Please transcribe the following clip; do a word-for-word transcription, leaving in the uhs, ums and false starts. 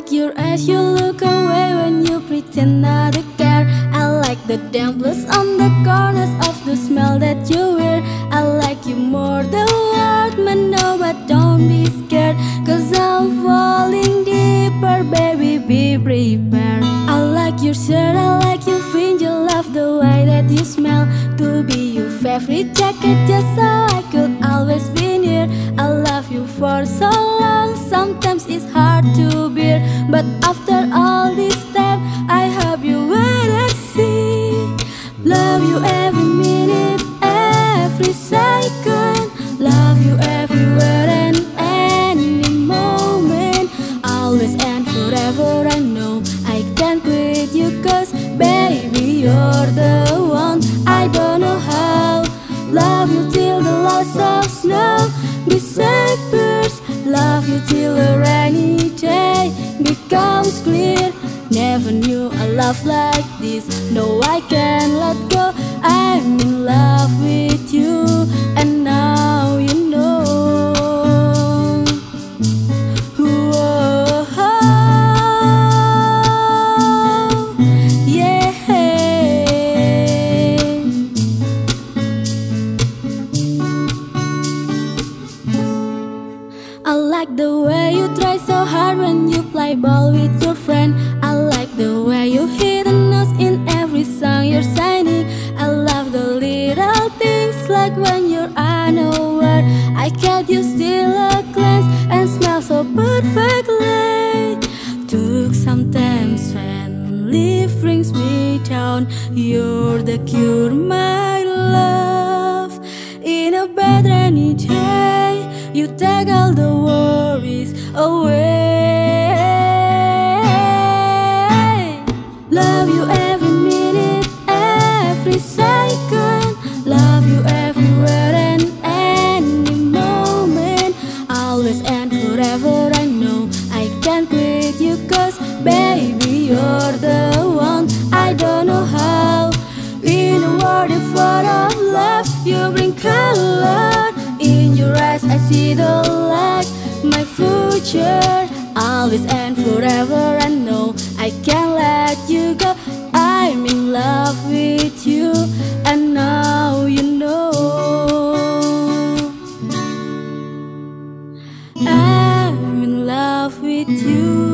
like your eyes, you look away when you pretend not to care. I like the dimples on the corners of the smile that you wear. I like you more than words, man, no, but don't be scared, cause I'm falling deeper, baby, be prepared. I like your shirt, I like your fringe, I love the way that you smell. To be your favorite jacket, just so I could always be near. I love you for so long, sometimes it's hard to bear, but after all this time, I hope you wait and see. Love you every minute, every second. Love you everywhere and any moment. Always and forever, I know I can't quit you, cause baby, you're the one. I don't know how. Love you till the loss of snow disappears. Love you till a rainy day becomes clear. Never knew a love like this. No, I can't let go. I'm in love with you, and now you know. Whoa, yeah. I like the way you try so hard when you play ball with your friend. I like the way you hit a note in every song you're singing. I love the little things, like when you're unaware. I catch you steal a glance and smell so perfectly. Took some time when life brings me down. You're the cure, my love. In a bad rainy day, you take all the worries away. Love you every minute, every second. Love you everywhere and any moment. Always and forever, I know I can't quit you, cause baby, you're the one. I don't know how. In a world full of love, you bring color. In your eyes I see the light, my future. Always and forever, I know I can't let you go. I'm in love with you, and now you know. I'm in love with you.